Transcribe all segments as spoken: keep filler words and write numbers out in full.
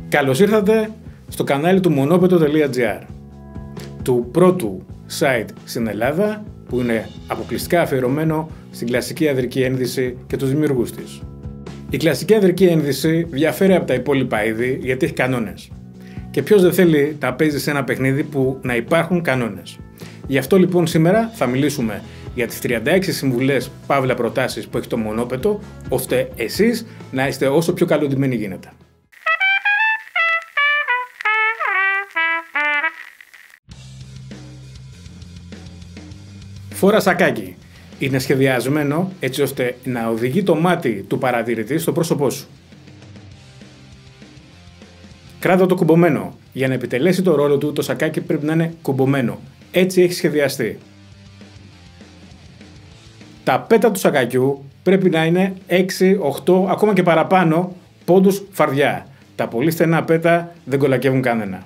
Καλώς ήρθατε στο κανάλι του μονόπετο τελεία τζι άρ, του πρώτου site στην Ελλάδα που είναι αποκλειστικά αφιερωμένο στην κλασική ανδρική ένδυση και τους δημιουργούς της. Η κλασική ανδρική ένδυση διαφέρει από τα υπόλοιπα είδη γιατί έχει κανόνες. Και ποιος δεν θέλει να παίζει σε ένα παιχνίδι που να υπάρχουν κανόνες. Γι' αυτό λοιπόν σήμερα θα μιλήσουμε για τις τριάντα έξι συμβουλές παύλα προτάσεις που έχει το μονόπετο, ώστε εσείς να είστε όσο πιο καλοντημένοι γίνεται. Φόρα σακάκι. Είναι σχεδιασμένο έτσι ώστε να οδηγεί το μάτι του παρατηρητή στο πρόσωπό σου. Κράτα το κουμπωμένο. Για να επιτελέσει το ρόλο του, το σακάκι πρέπει να είναι κουμπωμένο. Έτσι έχει σχεδιαστεί. Τα πέτα του σακακιού πρέπει να είναι έξι, οκτώ, ακόμα και παραπάνω πόντους φαρδιά. Τα πολύ στενά πέτα δεν κολακεύουν κανένα.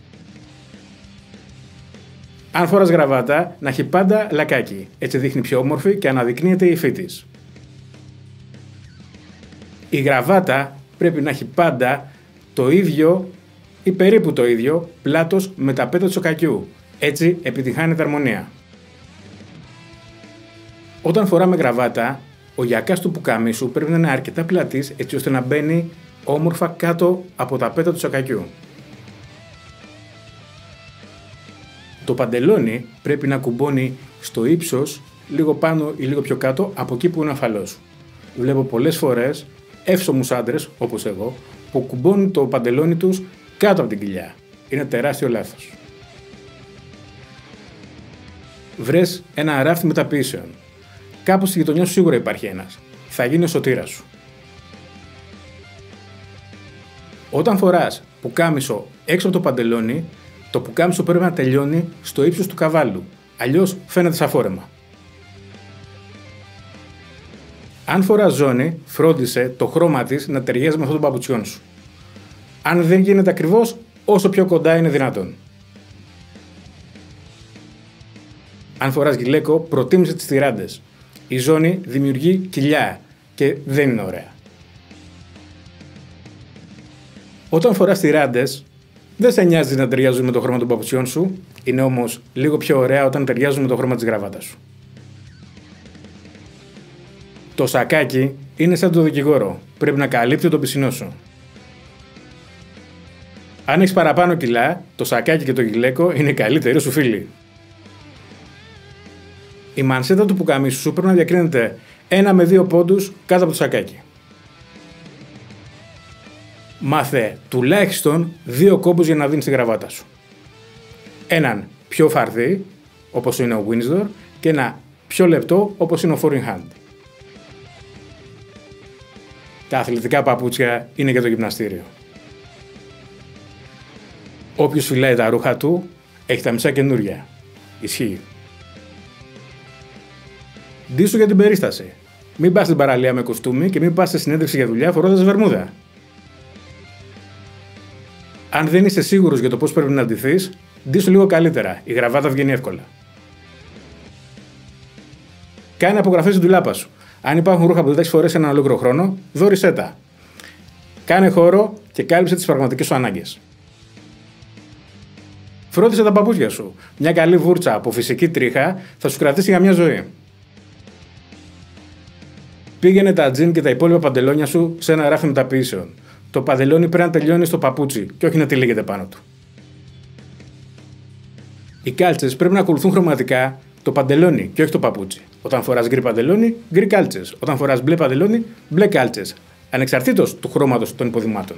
Αν φοράς γραβάτα, να έχει πάντα λακάκι. Έτσι δείχνει πιο όμορφη και αναδεικνύεται η υφή της. Η γραβάτα πρέπει να έχει πάντα το ίδιο ή περίπου το ίδιο πλάτος με τα πέτα του σακακιού. Έτσι επιτυγχάνεται αρμονία. Όταν φοράμε γραβάτα, ο γιακάς του πουκαμίσου πρέπει να είναι αρκετά πλατής έτσι ώστε να μπαίνει όμορφα κάτω από τα πέτα του σακακιού. Το παντελόνι πρέπει να κουμπώνει στο ύψος, λίγο πάνω ή λίγο πιο κάτω από εκεί που είναι ο αφαλός σου. Βλέπω πολλές φορές εύσωμους άντρες, όπως εγώ, που κουμπώνουν το παντελόνι τους κάτω από την κοιλιά. Είναι τεράστιο λάθος. Βρες ένα ράφτη μεταποιήσεων. Κάπου στη γειτονιά σου σίγουρα υπάρχει ένας. Θα γίνει ο σωτήρας σου. Όταν φοράς πουκάμισο έξω από το παντελόνι, το πουκάμισο πρέπει να τελειώνει στο ύψος του καβάλου. Αλλιώς φαίνεται σαν φόρεμα. Αν φοράς ζώνη, φρόντισε το χρώμα της να ταιριάζει με αυτό των παπουτσιών σου. Αν δεν γίνεται ακριβώς, όσο πιο κοντά είναι δυνατόν. Αν φοράς γυλαίκο, προτίμησε τις τυράντες. Η ζώνη δημιουργεί κοιλιά και δεν είναι ωραία. Όταν φοράς τυράντες, δεν σε νοιάζει να ταιριάζουν με το χρώμα των παπουτσιών σου, είναι όμως λίγο πιο ωραία όταν ταιριάζουν με το χρώμα της γραβάτας σου. Το σακάκι είναι σαν το δικηγόρο, πρέπει να καλύπτει το πισινό σου. Αν έχεις παραπάνω κιλά, το σακάκι και το γυλαίκο είναι οι καλύτεροι σου φίλοι. Η μανσέτα του πουκαμίσου σου πρέπει να διακρίνεται ένα με δύο πόντους κάτω από το σακάκι. Μάθε τουλάχιστον δύο κόμπους για να δίνεις τη γραβάτα σου. Έναν πιο φαρδί, όπως είναι ο Windsor, και ένα πιο λεπτό, όπως είναι ο Four in Hand. Τα αθλητικά παπούτσια είναι για το γυμναστήριο. Όποιος φυλάει τα ρούχα του, έχει τα μισά καινούρια. Ισχύει. Ντύσου για την περίσταση. Μην πας στην παραλία με κοστούμι και μην πας σε συνέντευξη για δουλειά φορώντας βερμούδα. Αν δεν είσαι σίγουρος για το πώς πρέπει να ντυθείς, ντύσου λίγο καλύτερα. Η γραβάτα βγαίνει εύκολα. Κάνε απογραφές στην ντουλάπα σου. Αν υπάρχουν ρούχα που δεν τα έχεις φορέσει έναν ολόκληρο χρόνο, δώρισέ τα. Κάνε χώρο και κάλυψε τις πραγματικές σου ανάγκες. Φρόντισε τα παπούτσια σου. Μια καλή βούρτσα από φυσική τρίχα θα σου κρατήσει για μια ζωή. Πήγαινε τα τζιν και τα υπόλοιπα παντελόνια σου σε ένα ράφι μεταποιήσεων. Το παντελόνι πρέπει να τελειώνει στο παπούτσι και όχι να τυλίγεται πάνω του. Οι κάλτσες πρέπει να ακολουθούν χρωματικά το παντελόνι και όχι το παπούτσι. Όταν φοράς γκρι παντελόνι, γκρι κάλτσες. Όταν φοράς μπλε παντελόνι, μπλε κάλτσες. Ανεξαρτήτως του χρώματος των υποδημάτων.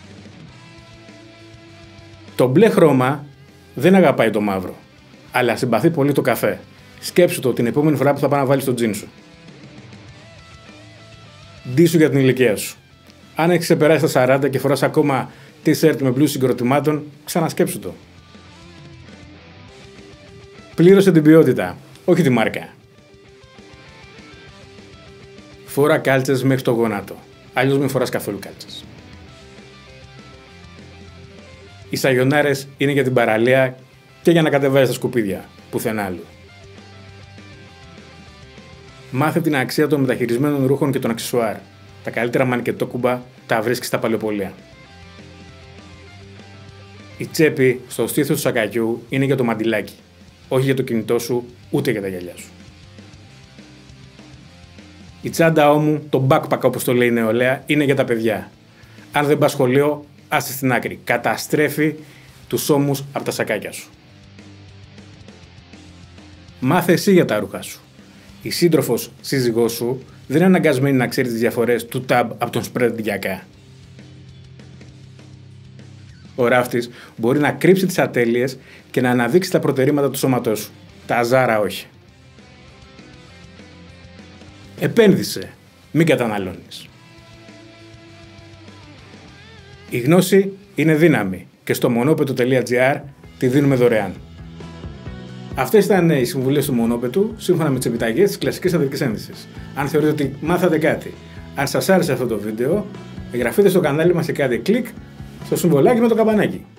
Το μπλε χρώμα δεν αγαπάει το μαύρο, αλλά συμπαθεί πολύ το καφέ. Σκέψου το την επόμενη φορά που θα πάει να βάλεις το τζιν σου. Ντύσου για την ηλικία σου. Αν έχεις ξεπεράσει τα σαράντα και φοράς ακόμα t-shirt με μπλουζ συγκροτημάτων, ξανασκέψου το. Πλήρωσε την ποιότητα, όχι τη μάρκα. Φορά κάλτσες μέχρι το γόνατο, αλλιώς μην φοράς καθόλου κάλτσες. Οι σαγιονάρες είναι για την παραλία και για να κατεβάζεις τα σκουπίδια, πουθενά άλλου. Μάθε την αξία των μεταχειρισμένων ρούχων και των αξεσουάρ. Τα καλύτερα μανικετόκουμπα τα βρίσκεις στα παλαιοπολία. Η τσέπη στο στήθος του σακακιού είναι για το μαντιλάκι, όχι για το κινητό σου, ούτε για τα γυαλιά σου. Η τσάντα ώμου, το backpack όπως το λέει η νεολαία, είναι για τα παιδιά. Αν δεν πας σχολείο, άσε στην άκρη. Καταστρέφει τους ώμους από τα σακάκια σου. Μάθε εσύ για τα ρούχα σου. Η σύντροφος σύζυγός σου δεν είναι αναγκασμένη να ξέρει τις διαφορές του tab από τον spread γιακά. Ο ράφτης μπορεί να κρύψει τις ατέλειες και να αναδείξει τα προτερήματα του σώματός σου. Τα ζάρα όχι. Επένδυσε, μην καταναλώνεις. Η γνώση είναι δύναμη και στο μονόπετο τελεία τζι άρ τη δίνουμε δωρεάν. Αυτές ήταν οι συμβουλές του Μονόπετου σύμφωνα με τις επιταγές της κλασικής ανδρικής ένδυσης. Αν θεωρείτε ότι μάθατε κάτι, αν σας άρεσε αυτό το βίντεο, εγγραφείτε στο κανάλι μας και κάντε κλικ στο συμβολάκι με το καμπανάκι.